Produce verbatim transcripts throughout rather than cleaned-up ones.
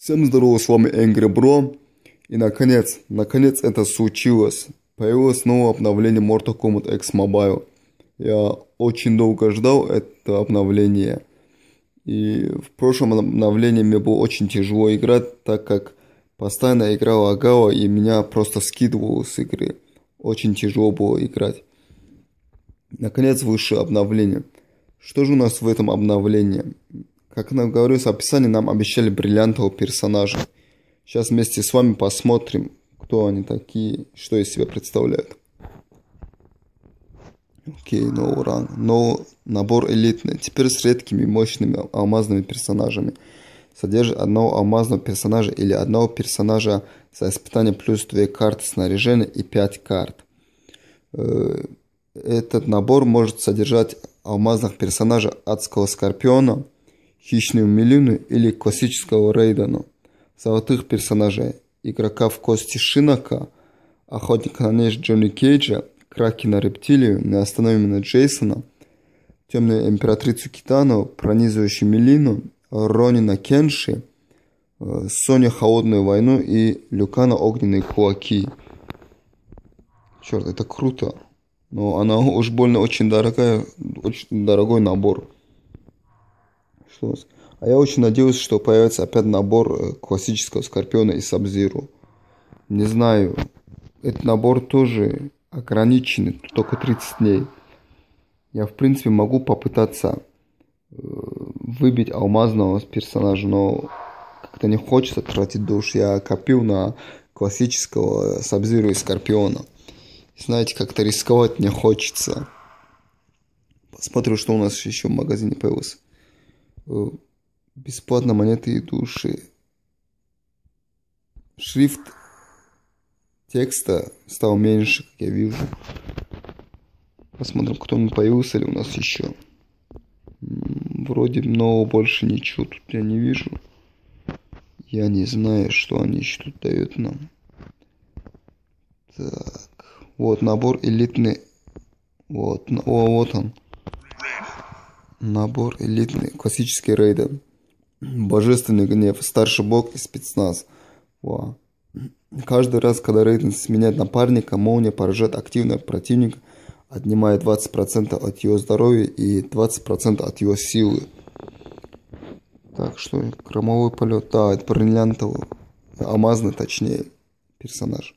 Всем здорово, с вами Angry Bro. И наконец, наконец это случилось. Появилось новое обновление Mortal Kombat X Mobile. Я очень долго ждал это обновление. И в прошлом обновлении мне было очень тяжело играть, так как постоянно игра лагала и меня просто скидывало с игры. Очень тяжело было играть. Наконец вышло обновление. Что же у нас в этом обновлении? Как нам говорилось в описании, нам обещали бриллиантового персонажа. Сейчас вместе с вами посмотрим, кто они такие, что из себя представляют. Окей, okay, no run. No, набор элитный. Теперь с редкими мощными алмазными персонажами. Содержит одного алмазного персонажа или одного персонажа за испытание плюс две карты снаряжения и пять карт. Этот набор может содержать алмазных персонажей Адского Скорпиона, Хищную Мелину или классического Рейдена, золотых персонажей, игрока в кости Шинока, охотника на нежь Джонни Кейджа, Кракена Рептилию, неостановимого Джейсона, темную императрицу Китану, пронизывающую Мелину, Ронина Кенши, Соню Холодную войну и Люкана Огненные кулаки. Черт, это круто. Но она уж больно очень дорогая, очень дорогой набор. Что? А я очень надеюсь, что появится опять набор классического Скорпиона и Саб-Зиро. Не знаю, этот набор тоже ограниченный, только тридцать дней. Я, в принципе, могу попытаться выбить алмазного персонажа, но как-то не хочется тратить душ. Я копил на классического Саб-Зиро и Скорпиона. Знаете, как-то рисковать не хочется. Посмотрю, что у нас еще в магазине появилось. Бесплатно монеты и души. Шрифт текста стал меньше, как я вижу. Посмотрим, кто-нибудь появился ли у нас еще. Вроде нового больше ничего тут я не вижу. Я не знаю, что они еще тут дают нам. Так. Вот набор элитный. Вот. О, вот он. Набор элитный. Классический рейдер. Божественный гнев. Старший бог и спецназ. Вау. Каждый раз, когда Рейден сменяет напарника, молния поражает активного противника, отнимая двадцать процентов от его здоровья и двадцать процентов от его силы. Так, что? Громовой полет. Да, это бриллиантовый. Алмазный, точнее, персонаж.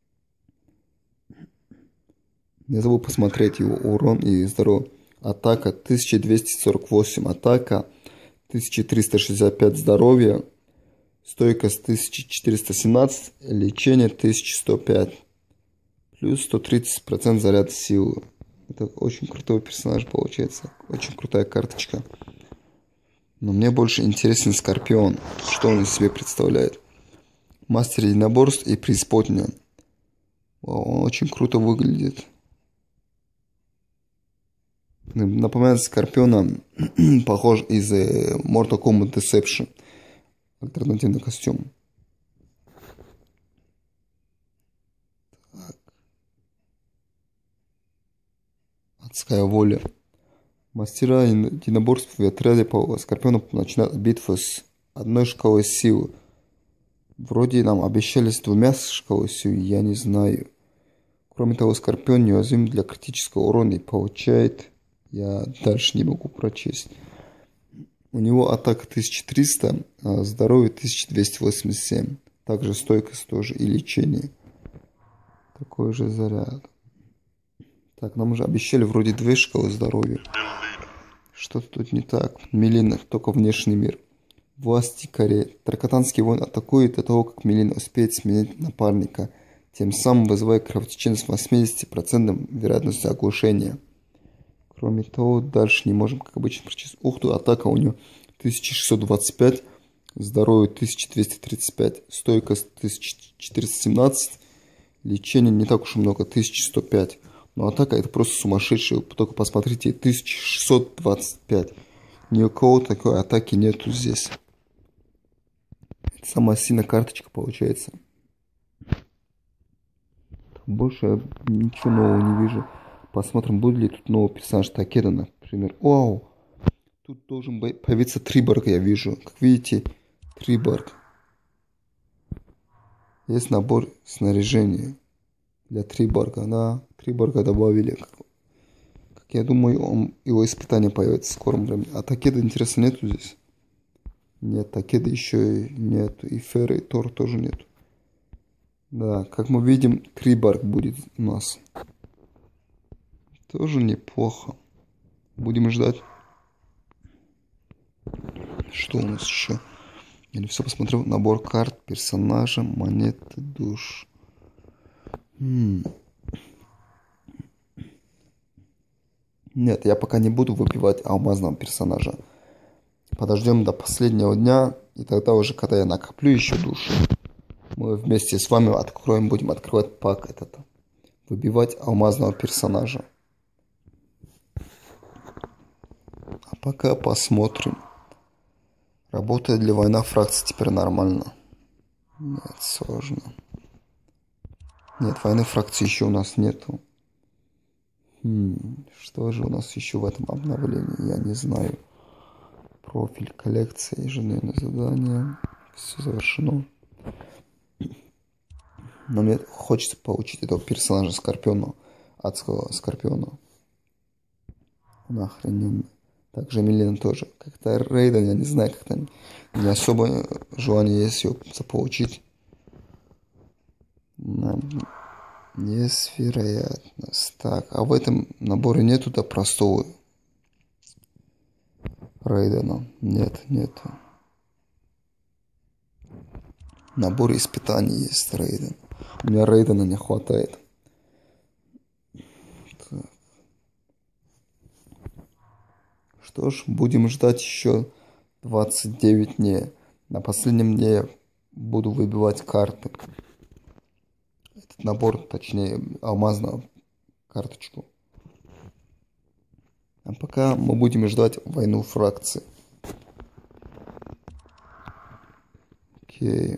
Не забыл посмотреть его урон и здоровье. Атака тысяча двести сорок восемь. Атака тысяча триста шестьдесят пять здоровья. Стойкость тысяча четыреста семнадцать. Лечение тысяча сто пять. Плюс сто тридцать процентов заряда силы. Это очень крутой персонаж получается. Очень крутая карточка. Но мне больше интересен Скорпион. Что он из себя представляет. Мастер единоборств и преисподняя. Он очень круто выглядит. Напоминает Скорпиона, похож из Mortal Kombat Deception. Альтернативный костюм. Так. Адская воля. Мастера единоборств в отряде по Скорпиону начинают битву с одной шкалой силы. Вроде нам обещали с двумя шкалой силы, я не знаю. Кроме того, Скорпион неуязвим для критического урона и получает... Я дальше не могу прочесть. У него атака тысяча триста, а здоровье тысяча двести восемьдесят семь. Также стойкость тоже и лечение. Такой же заряд. Так, нам уже обещали вроде две шкалы здоровья. Что-то тут не так. Мелина, только внешний мир. Власть Икаре. Таркатанский воин атакует до того, как Мелина успеет сменить напарника, тем самым вызывая кровотечение с восьмидесятью процентами вероятностью оглушения. Кроме того, дальше не можем, как обычно, прочесть. Ух ты, атака у него тысяча шестьсот двадцать пять, здоровье тысяча двести тридцать пять, стойкость тысяча четыреста семнадцать, лечение не так уж и много, тысяча сто пять. Но атака это просто сумасшедшая, только посмотрите, тысяча шестьсот двадцать пять. Ни у кого такой атаки нету здесь. Это самая сильная карточка получается. Больше я ничего нового не вижу. Посмотрим, будет ли тут новый персонаж Такеда, например. Вау! Тут должен появиться Триборг, я вижу. Как видите, Триборг. Есть набор снаряжения для Триборга, да. Триборга добавили. Как я думаю, он, его испытание появится в скором времени. А Такеда, интересно, нету здесь? Нет, Такеда еще и нету. И Феры, и Тор тоже нету. Да, как мы видим, Триборг будет у нас. Тоже неплохо. Будем ждать. Что у нас еще? Я не все посмотрел. Набор карт, персонажа, монеты, душ. М-м. Нет, я пока не буду выбивать алмазного персонажа. Подождем до последнего дня. И тогда уже, когда я накоплю еще души, мы вместе с вами откроем, будем открывать пак этот. Выбивать алмазного персонажа. А пока посмотрим. Работает ли война фракций теперь нормально? Нет, сложно. Нет, войны фракций еще у нас нету. Хм, что же у нас еще в этом обновлении? Я не знаю. Профиль коллекции, ежедневное задание. Все завершено. Но мне хочется получить этого персонажа Скорпиона. Адского Скорпиона. Он охрененный. Также Милена тоже. Как-то Рейден, я не знаю, как-то не особо желание есть ее заполучить. Есть вероятность. Так, а в этом наборе нету до простого Рейдена. Нет, нету. Набор испытаний есть Рейден. У меня Рейдена не хватает. Так. Что ж, будем ждать еще двадцать девять дней. На последнем дне я буду выбивать карты. Этот набор, точнее, алмазную карточку. А пока мы будем ждать войну фракций. Окей.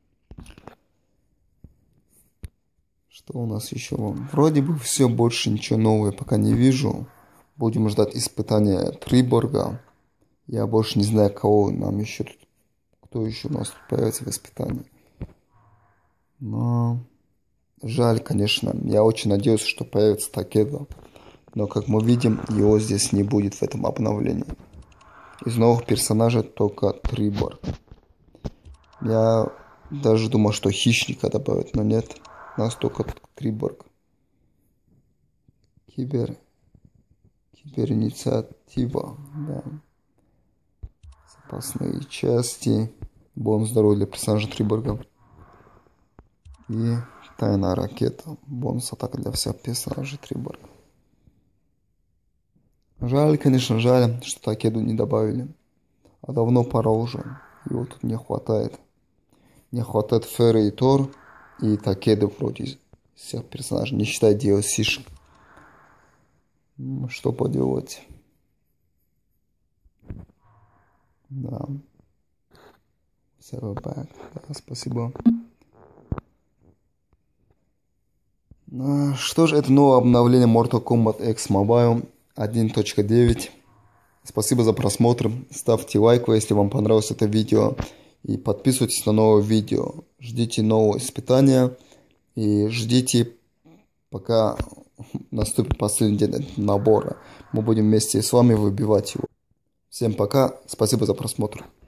Что у нас еще? Вроде бы все, больше ничего нового пока не вижу. Будем ждать испытания Триборга. Я больше не знаю, кого нам еще тут. Кто еще у нас тут появится в испытании. Но жаль, конечно. Я очень надеюсь, что появится Такеда. Но, как мы видим, его здесь не будет в этом обновлении. Из новых персонажей только Триборг. Я даже думал, что Хищника добавят, но нет. У нас только Триборг. Кибер... Киберинициатива. Да. Запасные части. Бонус здоровья для персонажа Триборга. И тайная ракета. Бонус атака для всех персонажей Триборга. Жаль, конечно, жаль, что Такеду не добавили. А давно пора уже. Его тут не хватает. Не хватает Феры и Тор. И Такеду вроде всех персонажей. Не считая ди эл си-шек. Что поделать? Да. Да, спасибо. Ну, что же, это новое обновление Mortal Kombat X Mobile один точка девять. Спасибо за просмотр. Ставьте лайк, если вам понравилось это видео. И подписывайтесь на новое видео. Ждите нового испытания. И ждите, пока наступит последний день набора. Мы будем вместе с вами выбивать его. Всем пока. Спасибо за просмотр.